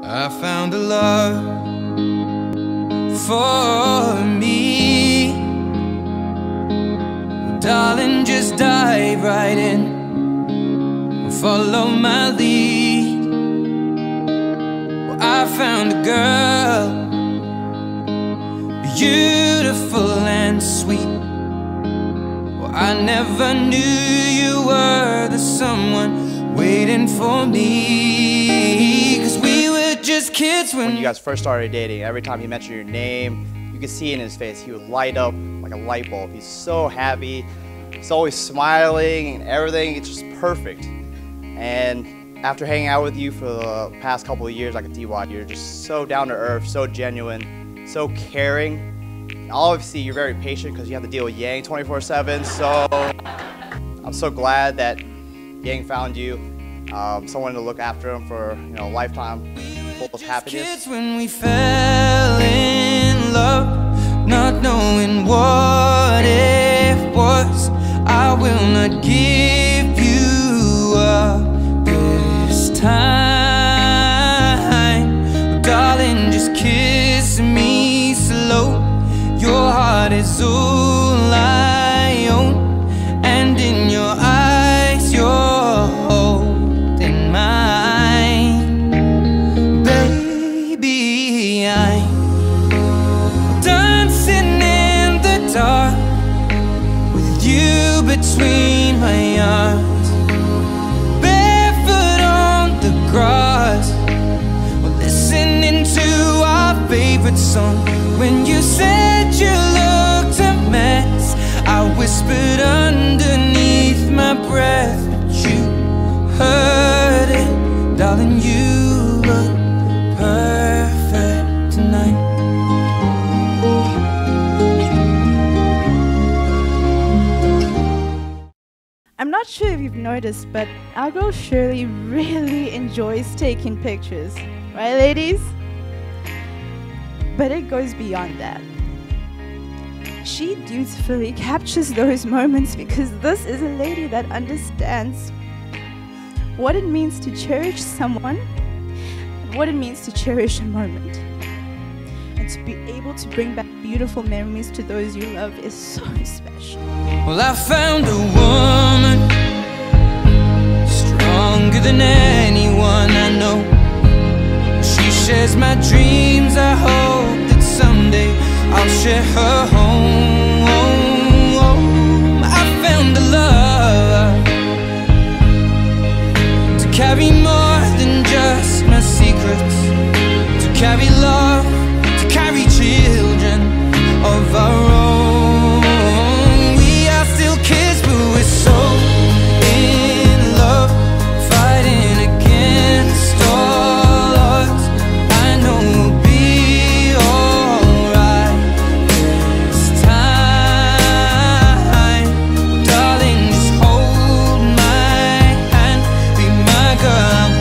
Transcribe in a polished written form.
I found a love for me. Darling, just dive right in, follow my lead. Well, I found a girl, beautiful and sweet. Well, I never knew you were the someone waiting for me, 'cause we were just kids when you guys first started dating. Every time he mentioned your name, you could see in his face, he would light up like a light bulb. He's so happy, he's always smiling and everything, it's just perfect. And after hanging out with you for the past couple of years, I could see why. You're just so down to earth, so genuine, so caring. And obviously, you're very patient because you have to deal with Yang 24/7. So I'm so glad that Yang found you, someone to look after him for a lifetime full of happiness. Kids when we fell in love, not knowing what it was. I will not give you up this time. Oh, darling, just kiss me slow. Your heart is all I own, and in your eyes you're holding mine. Baby, I'm dancing in the dark with you between my arms, barefoot on the grass, we're listening to our favorite song. When you said you looked a mess, I whispered underneath my breath, but you heard it. Darling, you look perfect tonight. I'm not sure if you've noticed, but our girl Shirley really enjoys taking pictures, right ladies? But it goes beyond that. She dutifully captures those moments because this is a lady that understands what it means to cherish someone and what it means to cherish a moment. And to be able to bring back beautiful memories to those you love is so special. Well, I found a woman stronger than anyone I know. She shares my dreams. I hope that someday I'll share her home. I found a love to carry more than just my secrets, to carry love, to carry children of our own. We are still kids, but we're so in love, fighting against all odds. I know we'll be alright this time. Darling, just hold my hand, be my girl.